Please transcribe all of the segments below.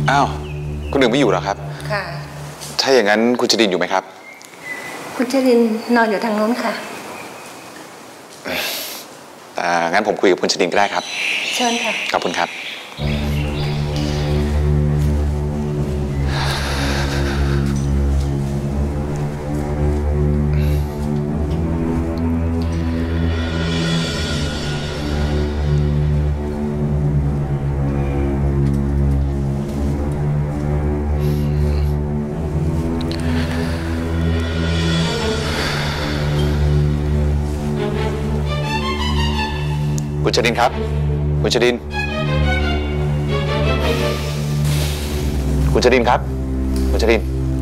อ้าวคุณหนึ่งไม่อยู่หรอครับค่ะถ้าอย่างนั้นคุณชดินอยู่ไหมครับคุณชดินนอนอยู่ทางโน้นค่ะงั้นผมคุยกับคุณชดินก็ได้ครับเชิญค่ะขอบคุณครับคุณชดินครับคุณชดินคุณชดินครับคุณชดิน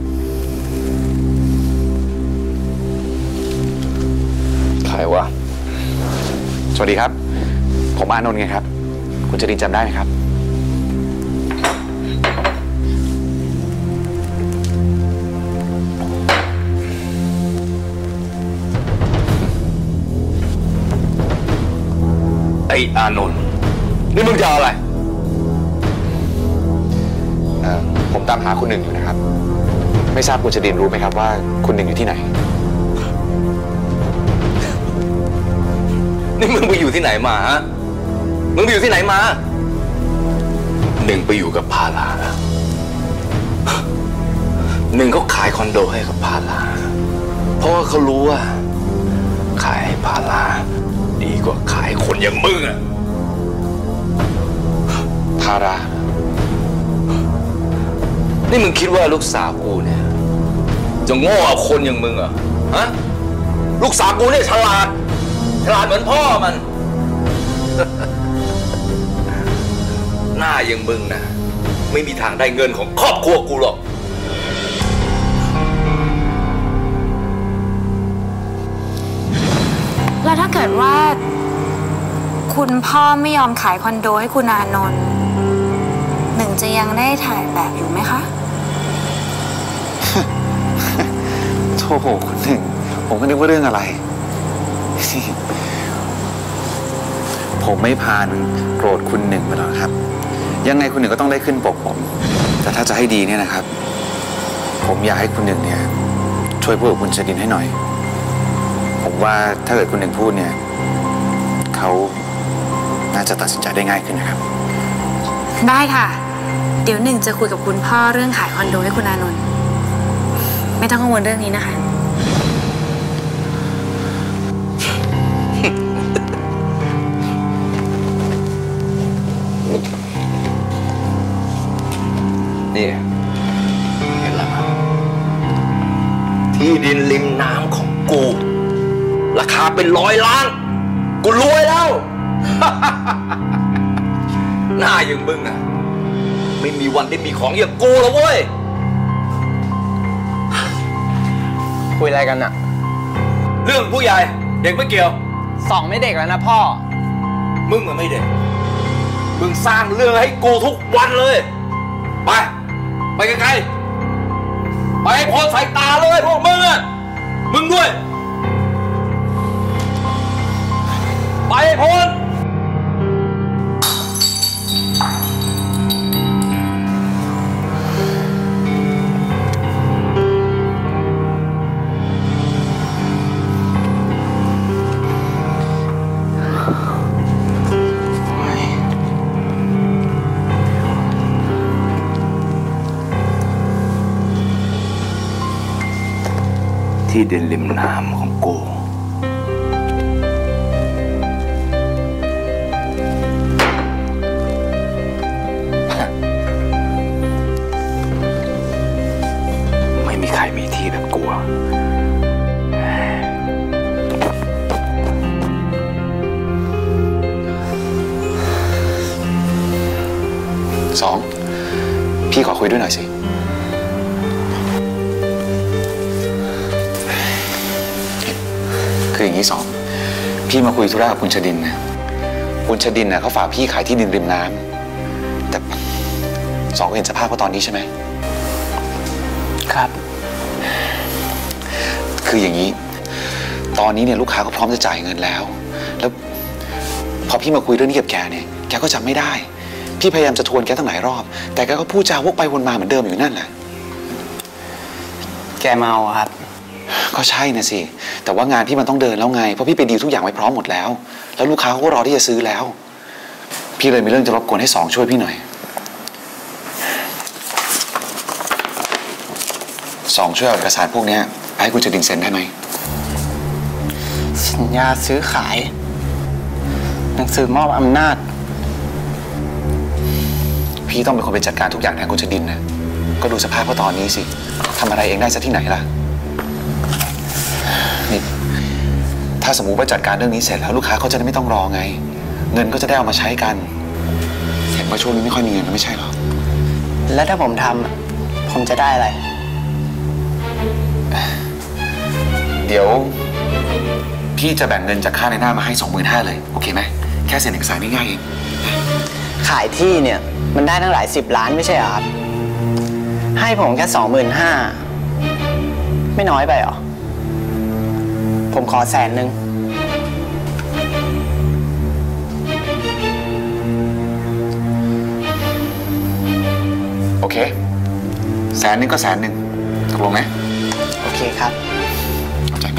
ใครวะสวัสดีครับผมอานนท์ไงครับคุณชดินจำได้ไหมครับไอ้อานนท์นี่มึงจะเอาอะไรผมตามหาคุณหนึ่งอยู่นะครับไม่ทราบคุณชดินรู้ไหมครับว่าคุณหนึ่งอยู่ที่ไหนนี่มึงไปอยู่ที่ไหนมาฮะมึงไปอยู่ที่ไหนมาหนึ่งไปอยู่กับพาลาหนึ่งเขาขายคอนโดให้กับพาลาเพราะว่าเขารู้ว่าขายให้พาลาดีกว่าขายคนอย่างมึงอะทารานี่มึงคิดว่าลูกสาวกูเนี่ยจะโง่เอาคนอย่างมึงเหรอฮะลูกสาวกูเนี่ยฉลาดเหมือนพ่อมัน หน้าอย่างมึงนะไม่มีทางได้เงินของครอบครัวกูหรอกแล้วถ้าเกิดว่าคุณพ่อไม่ยอมขายคอนโดให้คุณอานนท์หนึ่งจะยังได้ถ่ายแบบอยู่ไหมคะโธ่คุณหนึ่งผมก็นึกว่าเรื่องอะไรผมไม่พานโกรธคุณหนึ่งไปหรอกครับยังไงคุณหนึ่งก็ต้องได้ขึ้นปกผมแต่ถ้าจะให้ดีเนี่ยนะครับผมอยากให้คุณหนึ่งเนี่ยช่วยพูดกับคุณชดินให้หน่อยผมว่าถ้าเกิดคุณหนึ่งพูดเนี่ยเขาน่าจะตัดสินใจได้ง่ายขึ้นนะครับได้ค่ะเดี๋ยวหนึ่งจะคุยกับคุณพ่อเรื่องขายคอนโดให้คุณอานนท์ไม่ต้องกังวลเรื่องนี้นะคะนี่เห็นแล้วมั้ยที่ดินริมน้ำของกูราคาเป็น100 ล้านกูรวยแล้ว หน้าอย่างมึงอะไม่มีวันได้มีของอย่างกูหรอกเว้ยคุยอะไรกันอะเรื่องผู้ใหญ่เด็กไม่เกี่ยวสองไม่เด็กแล้วนะพ่อมึงอะไม่เด็กมึงสร้างเรื่องให้กูทุกวันเลยไปไกลๆไปให้พ้นสายตาเลยพวกมึงอะมึงด้วยไปให้พ้นที่ดินริมน้ำของกูไม่มีใครมีที่แบบกูสองพี่ขอคุยด้วยหน่อยสิคืออย่างนี้สองพี่มาคุยธุระกับคุณชดินนะคุณชดินนะเขาฝากพี่ขายที่ดินริมน้ำแต่สองก็เห็นสภาพเขาตอนนี้ใช่ไหมครับคืออย่างนี้ตอนนี้เนี่ยลูกค้าก็พร้อมจะจ่ายเงินแล้วพอพี่มาคุยเรื่องนี้กับแกเนี่ยแกก็จำไม่ได้พี่พยายามจะทวนแกตั้งหลายรอบ แต่แกก็พูดจาวกไปวนมาเหมือนเดิมอยู่นั่นแหละแกเมาอะครับก็ใช่นะสิแต่ว่างานพี่มันต้องเดินแล้วไงเพราะพี่ไปดีลทุกอย่างไว้พร้อมหมดแล้วแล้วลูกค้าเขาก็รอที่จะซื้อแล้วพี่เลยมีเรื่องจะรบกวนให้สองช่วยพี่หน่อยสองช่วยเอาเอกสารพวกนี้ไปให้คุณจรินเซ็นได้ไหมสัญญาซื้อขาย หนังสือมอบอำนาจพี่ต้องเป็นคนไปจัดการทุกอย่างแทนคุณจดินนะก็ดูสภาพเขาตอนนี้สิทำอะไรเองได้ซะที่ไหนล่ะนี่ถ้าสมมุติว่าจัดการเรื่องนี้เสร็จแล้วลูกค้าเขาจะได้ไม่ต้องรอไงเงินก็จะได้เอามาใช้กันเห็นว่าช่วงนี้ไม่ค่อยมีเงินไม่ใช่หรอแล้วถ้าผมทำอะผมจะได้อะไรเดี๋ยวพี่จะแบ่งเงินจากค่าในหน้ามาให้ 25,000เลยโอเคไหมแค่เซ็นเอกสารง่ายๆเองขายที่เนี่ยมันได้ตั้งหลาย10 ล้านไม่ใช่เหรอครับ ให้ผมแค่25,000ไม่น้อยไปเหรอ ผมขอ100,000 โอเค100,000ก็100,000ตกลงไหมโอเคครับเข้าใจไหม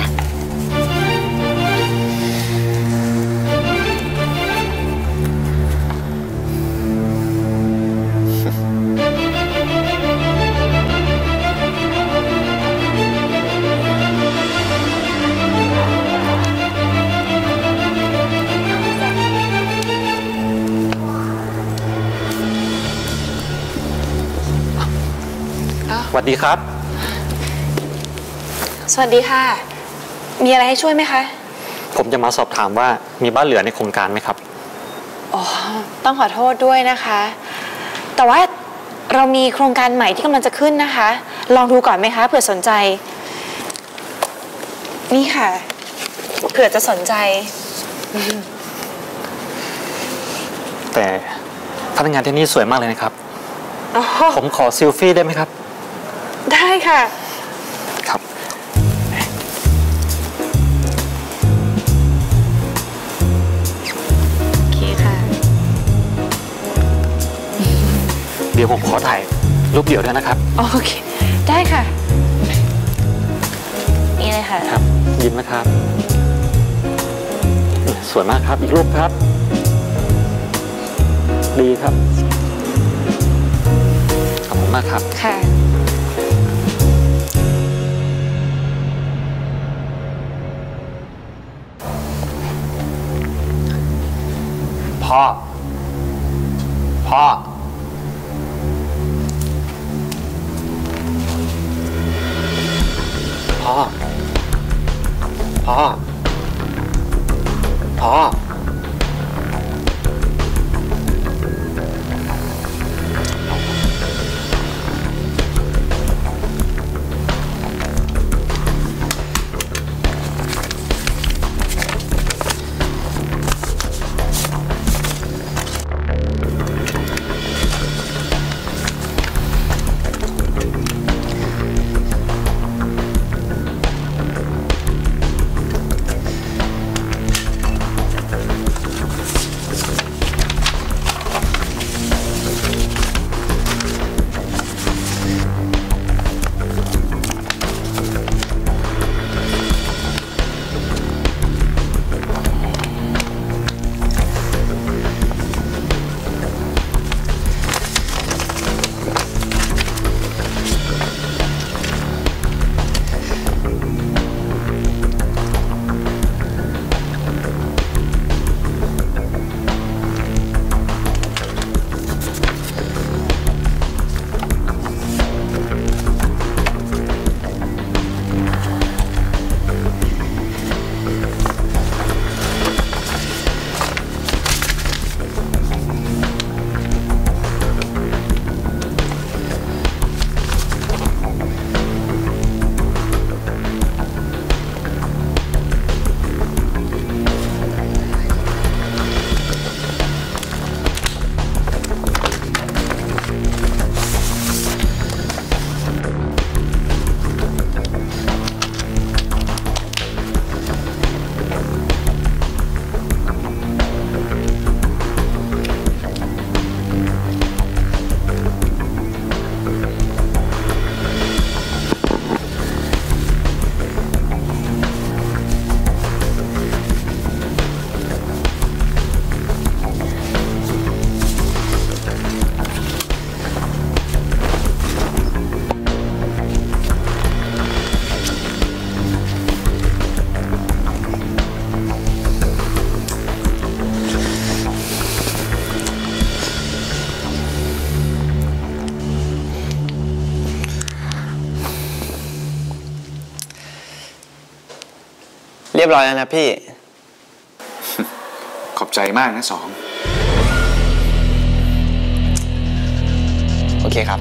สวัสดีครับสวัสดีค่ะ มีอะไรให้ช่วยไหมคะผมจะมาสอบถามว่ามีบ้านเหลือในโครงการไหมครับอ๋อ ต้องขอโทษด้วยนะคะ แต่ว่าเรามีโครงการใหม่ที่กำลังจะขึ้นนะคะ ลองดูก่อนไหมคะเผื่อสนใจ นี่ค่ะ เผื่อจะสนใจแต่พนักงานที่นี่สวยมากเลยนะครับอ๋อผมขอซิลฟี่ได้ไหมครับได้ค่ะครับโอเคค่ะเดี๋ยวผมขอถ่ายรูปเดี่ยวด้วยนะครับโอเค ได้ค่ะ นี่เลยค่ะครับ ยิ้มนะครับ สวยมากครับ อีกรูปครับ ดีครับ ขอบคุณมากครับค่ะพ่อ พ่อ พ่อ พ่อ พ่อเรียบร้อยแล้วนะพี่ขอบใจมากนะสองโอเคครับ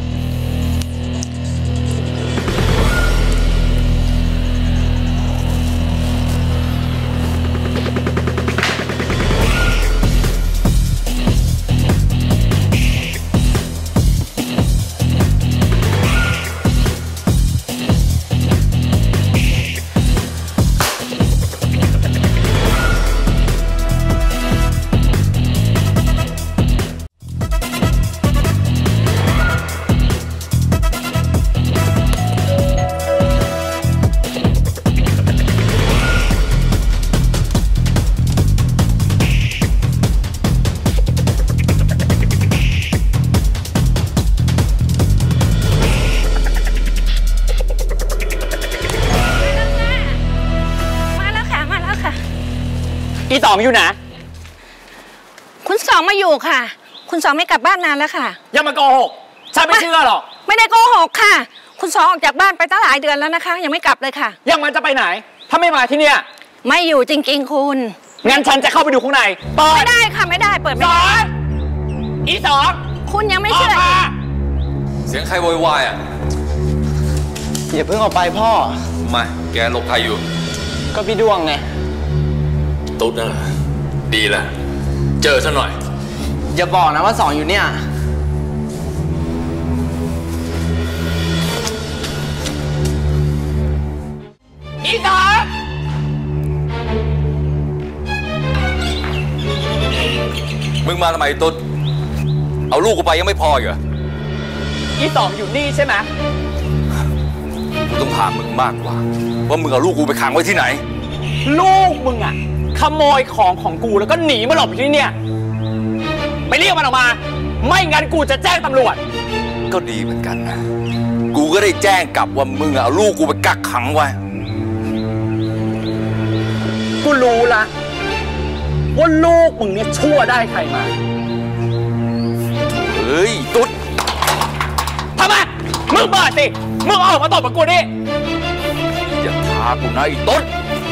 มาแล้วค่ะ มาแล้วค่ะอีสองอยู่นะคุณสองมาอยู่ค่ะ คุณสองไม่กลับบ้านนานแล้วค่ะอย่ามาโกหก ฉันไม่เชื่อหรอกไม่ได้โกหกค่ะ คุณสองออกจากบ้านไปตั้งหลายเดือนแล้วนะคะ ยังไม่กลับเลยค่ะยังมันจะไปไหน ถ้าไม่มาที่เนี่ยไม่อยู่จริงๆคุณงั้นฉันจะเข้าไปดูข้างในเปิไม่ดได้ค่ะไม่ได้เปิดไม่สอได้งอีสองคุณยังไม่ออกเชื่อมาเสียงใครโวยวายอ่ะอย่าเพิ่งออกไปพ่อมาแกหลบใครอยู่ก็พี่ดวงไงตุ๊ดนั่นแหละดีแหละเจอซะหน่อยอย่าบอกนะว่าสองอยู่เนี่ยอีสองมึงมาทำไมตุ๊ดเอาลูกกูไปยังไม่พออีกเหรออีสองอยู่นี่ใช่ไหมกูต้องถามมึงมากกว่า ว่ามึงเอาลูกกูไปขังไว้ที่ไหนลูกมึงอะขโมยของกูแล้วก็หนีมาหลบอยู่ที่เนี่ย ไปเรียกมันออกมา ไม่งั้นกูจะแจ้งตำรวจก็ดีเหมือนกันนะ กูก็ได้แจ้งกลับว่ามึงเอาลูกกูไปกักขังไว้กูรู้ละว่าลูกมึงเนี่ยชั่วได้ใครมาเฮ้ยตุ๊ดทำไม มึงเปิดสิ มึงออกมาตบกับกูนี่อย่าท้ากูนะไอ้ตุ๊ด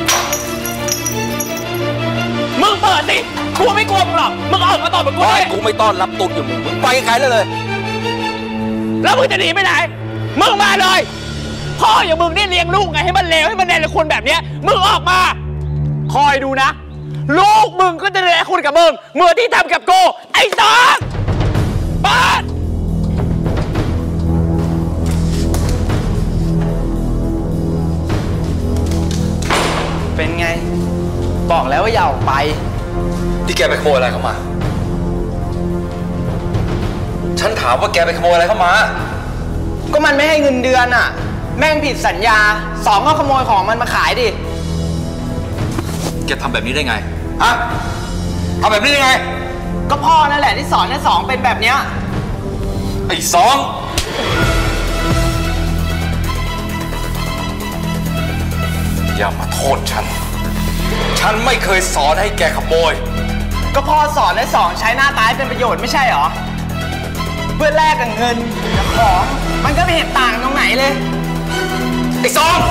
มึงเปิดสิ กูไม่กลัวมึงหรอก มึงออกมาตบกับกูไม่นี่กูไม่ต้อนรับตุ๊ดอย่างมึง มึงไปไกลเลยแล้วมึงจะหนีไปไหน มึงมาเลย พ่ออย่างมึงนี่เลี้ยงลูกไงให้มันเลวให้มันเนรคุณแบบเนี้ย มึงออกมา คอยดูนะ ลูกมึงก็จะเนรคุณกับมึงเหมื่อนที่ทำกับกูไอ้สองเปิดเป็นไง บอกแล้วว่าอย่าออกไปที่แกไปขโมยอะไรเข้ามา ฉันถามว่าแกไปขโมยอะไรเข้ามาก็มันไม่ให้เงินเดือนอ่ะ แม่งผิดสัญญาสองก็ขโมยของมันมาขายดิแกทำแบบนี้ได้ไง ฮะทำแบบนี้ได้ไงก็พ่อนั่นแหละที่สอนให้สองเป็นแบบเนี้ยไอ้สอง อย่ามาโทษฉัน ฉันไม่เคยสอนให้แกขโมยก็พ่อสอนให้สองใช้หน้าตาให้เป็นประโยชน์ไม่ใช่เหรอ เพื่อแลกกับเงินกับของ มันก็ไม่เห็นต่างตรงไหนเลยไอ้สอง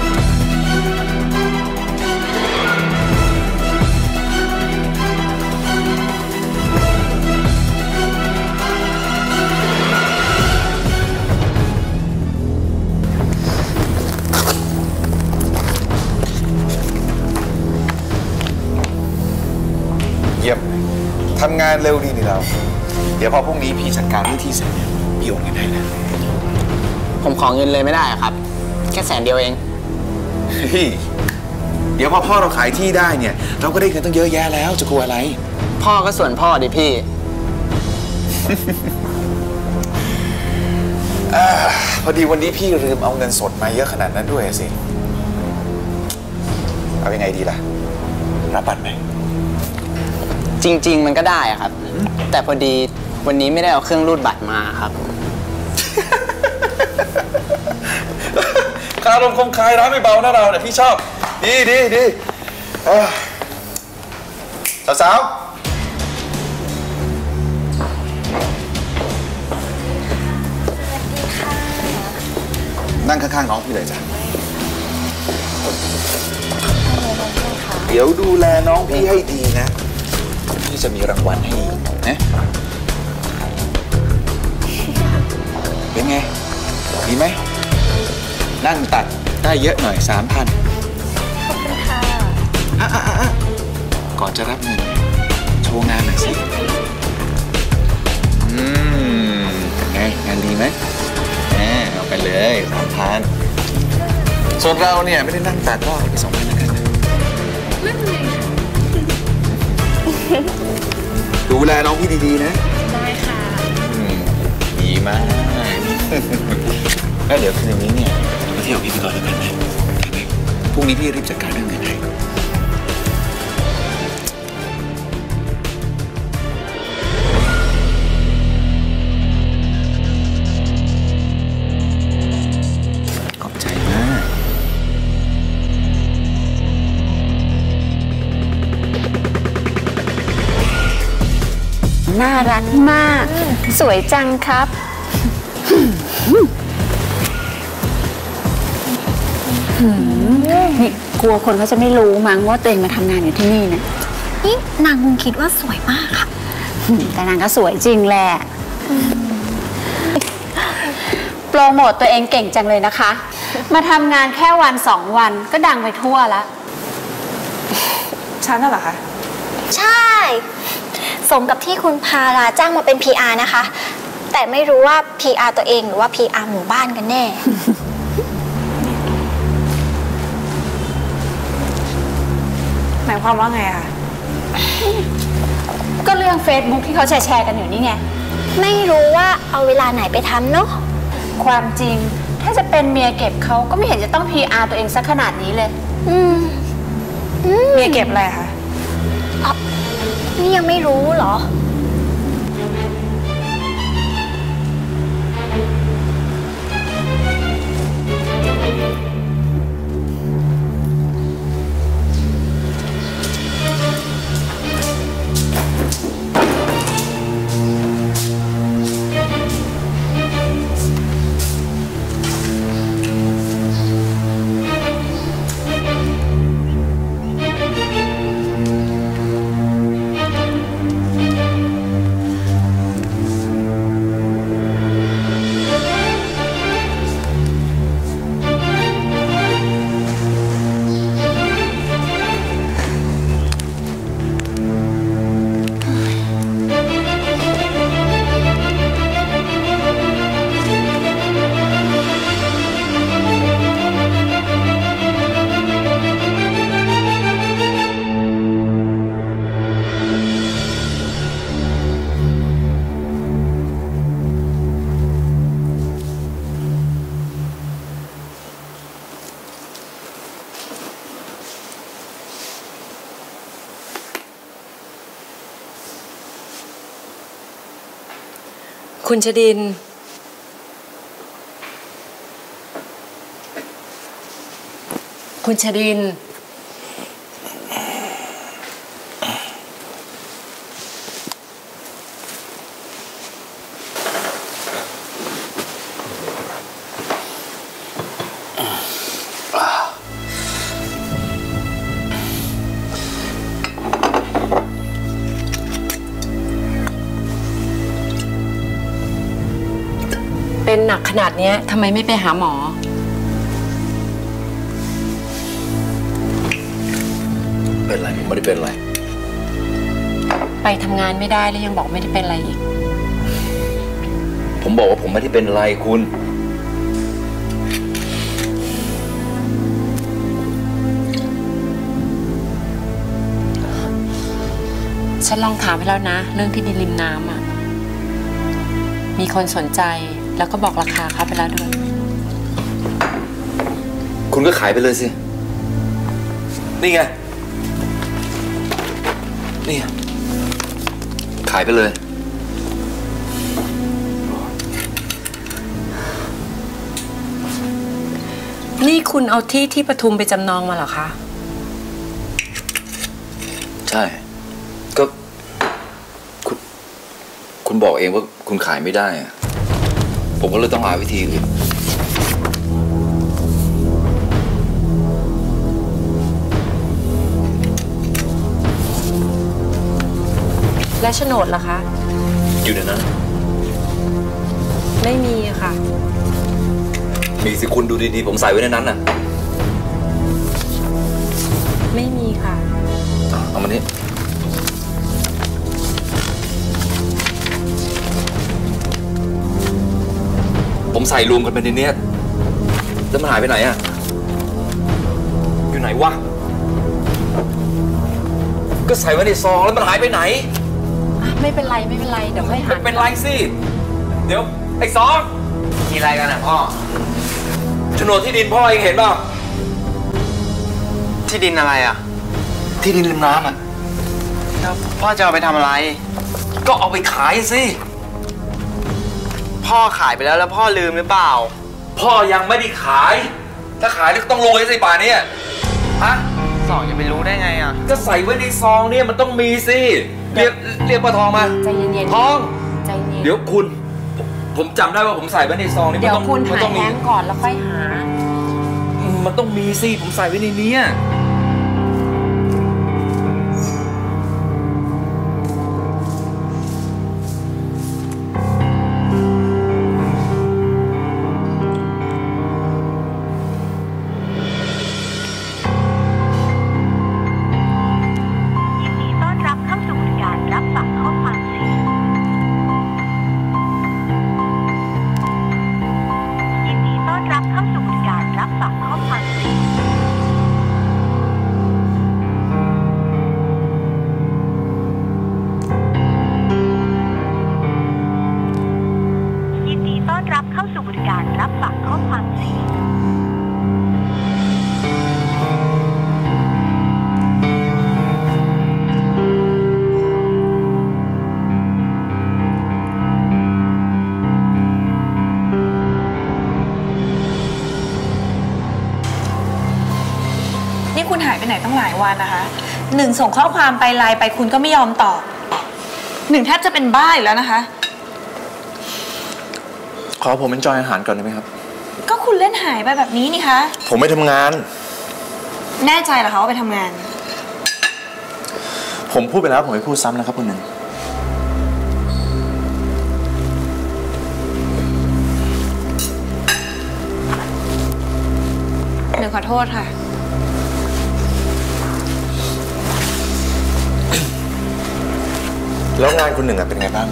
เยี่ยมทำงานเร็วดีนี่เรา เดี๋ยวพอพรุ่งนี้พี่จัดการเรื่องที่เสร็จเนี่ยพี่โอนเงินให้นะผมขอเงินเลยไม่ได้อะครับ แค่100,000เดียวเองเฮ้ยเดี๋ยวพอพ่อเราขายที่ได้เนี่ย เราก็ได้เงินตั้งเยอะแยะแล้วจะกลัวอะไรพ่อก็ส่วนพ่อดิพี่พอดีวันนี้พี่ลืมเอาเงินสดมาเยอะขนาดนั้นด้วยสิ เอายังไงดีล่ะ รับบัตรไหมจริง ๆ มันก็ได้อะครับ แต่พอดีวันนี้ไม่ได้เอาเครื่องรูดบัตรมาครับคารมคมคายร้ายไม่เบานะเราเนี่ยพี่ชอบ ดีสาวนั่งข้างๆน้องพี่เลยจ้ะเดี๋ยวดูแลน้องพี่ให้ดีนะพี่จะมีรางวัลให้นะเป็นไงดีไหมนั่งตัดได้เยอะหน่อย 3,000 ขอบคุณค่ะก่อนจะรับเงินโชว์งานหน่อยสิเป็นไงงานดีไหมเอาไปเลย3,000ส่วนเราเนี่ยไม่ได้นั่งตัดก็ไป2,000แล้วกันนะไม่เป็นไรดูแลน้องพี่ดีๆนะได้ค่ะดีมากแล้วเดี๋ยวคืนนี้เนี่ยมาเที่ยวพี่ไปก่อนแล้วกันนะพรุ่งนี้พี่รีบจัดการเรื่องเงินให้ขอบใจมากน่ารักมาก สวยจังครับนี่กลัวคนเขาจะไม่รู้มั้งว่าตัวเองมาทำงานอยู่ที่นี่นะนี่นางคงคิดว่าสวยมากค่ะแต่นางก็สวยจริงแหละโปรโมตตัวเองเก่งจังเลยนะคะมาทำงานแค่วัน2 วันก็ดังไปทั่วแล้วฉันน่ะเหรอคะใช่สมกับที่คุณพาราจ้างมาเป็น PR นะคะแต่ไม่รู้ว่า PR ตัวเองหรือว่า PR หมู่บ้านกันแน่หมายความว่าไงคะก็เรื่อง Facebook ที่เขาแชร์กันอยู่นี่ไงไม่รู้ว่าเอาเวลาไหนไปทำเนาะความจริงถ้าจะเป็นเมียเก็บเขาก็ไม่เห็นจะต้อง PR ตัวเองสักขนาดนี้เลยเมียเก็บอะไรคะนี่ยังไม่รู้เหรอคุณชดินคุณชดินเป็นหนักขนาดนี้ทำไมไม่ไปหาหมอเป็นไรผมไม่ได้เป็นไรไปทำงานไม่ได้แล้วยังบอกไม่ได้เป็นอะไรอีกผมบอกว่าผมไม่ได้เป็นไรคุณฉันลองถามไปแล้วนะเรื่องที่ดินริมน้ำอ่ะมีคนสนใจแล้วก็บอกราคาเขาไปแล้วด้วยคุณก็ขายไปเลยสินี่ไงนี่ขายไปเลยนี่คุณเอาที่ปทุมไปจำนองมาเหรอคะใช่ก็คุณบอกเองว่าคุณขายไม่ได้อะผมก็เลยต้องหาวิธีอื่นและโฉนดล่ะคะอยู่ในนั้นไม่มีค่ะมีสิคุณดูดีๆผมใส่ไว้ในนั้นน่ะไม่มีค่ะเอามานี่ผมใส่รวมกันไปในนี้แล้วมันหายไปไหนอ่ะอยู่ไหนวะก็ใส่ไว้ในซองแล้วมันหายไปไหนไม่เป็นไรไม่เป็นไรเดี๋ยวค่อยหาเป็นไรสิเดี๋ยวไอ้ซองมีอะไรกันอ่ะพ่อโฉนดที่ดินพ่อเองเห็นเปล่าที่ดินอะไรอ่ะที่ดินริมน้ำอ่ะแล้วพ่อจะเอาไปทำอะไรก็เอาไปขายสิพ่อขายไปแล้วแล้วพ่อลืมหรือเปล่าพ่อยังไม่ได้ขาย ถ้าขายก็ต้องรวยสิป่านี้ฮะสองจะไปรู้ได้ไงอ่ะก็ใส่ไว้ในซองเนี่ยมันต้องมีสิเรียกป้าทองมาใจเย็นๆทองใจเย็นเดี๋ยวคุณผมจำได้ว่าผมใส่ไว้ในซองนี่เดี๋ยวมันคุณมันหาต้องแฮมีงก่อนแล้วค่อยหามันต้องมีสิผมใส่ไว้ในนี้นี่คุณหายไปไหนตั้งหลายวันนะคะหนึ่งส่งข้อความไปไลน์ไปคุณก็ไม่ยอมตอบหนึ่งแทบจะเป็นบ้าอยู่แล้วนะคะขอผมเป็นจอยอาหารก่อนได้ไหมครับก็คุณเล่นหายไปแบบนี้นี่คะผมไม่ทำงานแน่ใจเหรอคะว่าไปทำงานผมพูดไปแล้วผมไม่พูดซ้ำนะครับคุณหนึ่งหนึ่งขอโทษค่ะแล้วงานคุณหนึ่งเป็นไงบ้าง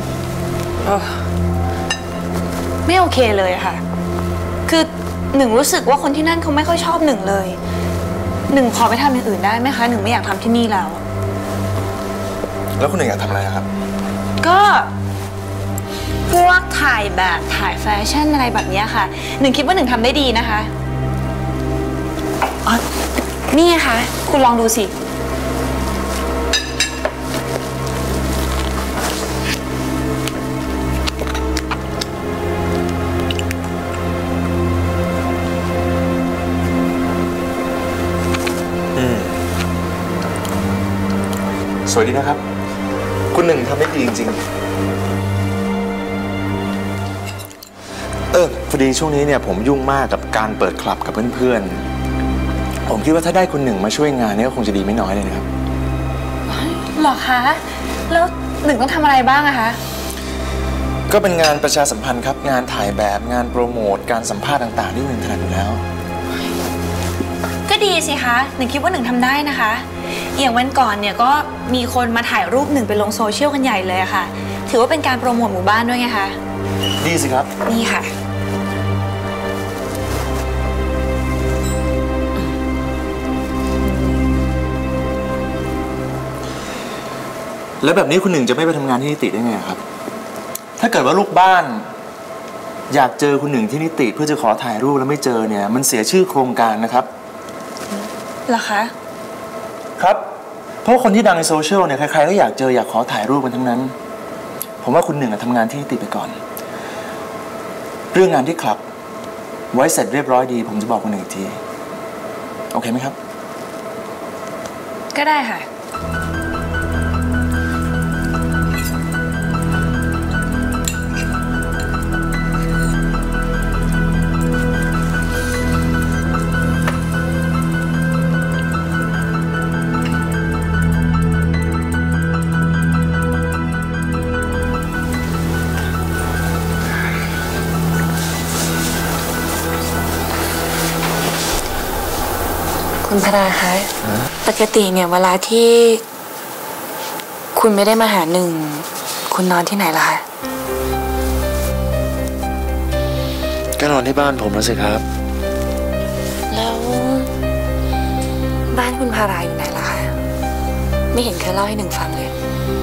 ไม่โอเคเลยค่ะ คือหนึ่งรู้สึกว่าคนที่นั่นเขาไม่ค่อยชอบหนึ่งเลย หนึ่งขอไปทำอย่างอื่นได้ไหมคะหนึ่งไม่อยากทำที่นี่แล้วแล้วคุณหนึ่งอยากทำอะไรครับก็พวกถ่ายแบบถ่ายแฟชั่นอะไรแบบนี้ค่ะหนึ่งคิดว่าหนึ่งทำได้ดีนะคะอ๋อนี่ไงคะคุณลองดูสิสวยดีนะครับ คุณหนึ่งทำได้ดีจริงๆพอดีช่วงนี้เนี่ยผมยุ่งมากกับการเปิดคลับกับเพื่อนๆผมคิดว่าถ้าได้คุณหนึ่งมาช่วยงานนี้ก็คงจะดีไม่น้อยเลยนะครับหรอคะแล้วหนึ่งต้องทำอะไรบ้างอะคะก็เป็นงานประชาสัมพันธ์ครับงานถ่ายแบบงานโปรโมทการสัมภาษณ์ต่างๆที่หนึ่งถนัดอยู่แล้วก็ดีสิคะหนึ่งคิดว่าหนึ่งทำได้นะคะอย่างวันก่อนเนี่ยก็มีคนมาถ่ายรูปหนึ่งไปลงโซเชียลกันใหญ่เลยอะค่ะถือว่าเป็นการโปรโมทหมู่บ้านด้วยไงคะดีสิครับนี่ค่ะแล้วแบบนี้คุณหนึ่งจะไม่ไปทำงานที่นิติได้ไงครับ ถ้าเกิดว่าลูกบ้านอยากเจอคุณหนึ่งที่นิติเพื่อจะขอถ่ายรูปแล้วไม่เจอเนี่ยมันเสียชื่อโครงการนะครับเหรอคะครับเพราะคนที่ดังในโซเชียลเนี่ยใครๆก็อยากเจออยากขอถ่ายรูปกันทั้งนั้นผมว่าคุณหนึ่งทำงานที่นิติไปก่อนเรื่องงานที่คลับไว้เสร็จเรียบร้อยดีผมจะบอกคุณหนึ่งอีกทีโอเคไหมครับก็ได้ค่ะคุณพราคะปกติเนี่ยเวลาที่คุณไม่ได้มาหาหนึ่งคุณนอนที่ไหนล่ะคะก็นอนที่บ้านผมแล้วสิครับแล้วบ้านคุณพาราอยู่ไหนล่ะคะไม่เห็นเคยเล่าให้หนึ่งฟังเลย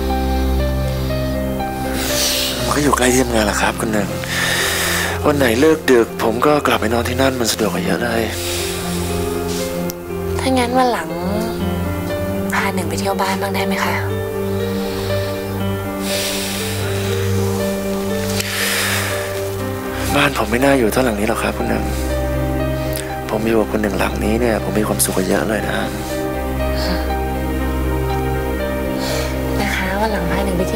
มันก็อยู่ใกล้ที่ทำงานแหละครับคุณหนึ่งวันไหนเลิกดึกผมก็กลับไปนอนที่นั่นมันสะดวกกว่าเยอะเลยถ้างั้นวันหลังพาหนึ่งไปเที่ยวบ้านบ้างได้ไหมคะบ้านผมไม่น่าอยู่เท่าหลังนี้หรอกครับคุณหนึ่งผมอยู่กับคุณหนึ่งหลังนี้เนี่ยผมมีความสุขกว่าเยอะเลยนะคะวันหลังพาหนึ่งไปเที่ยว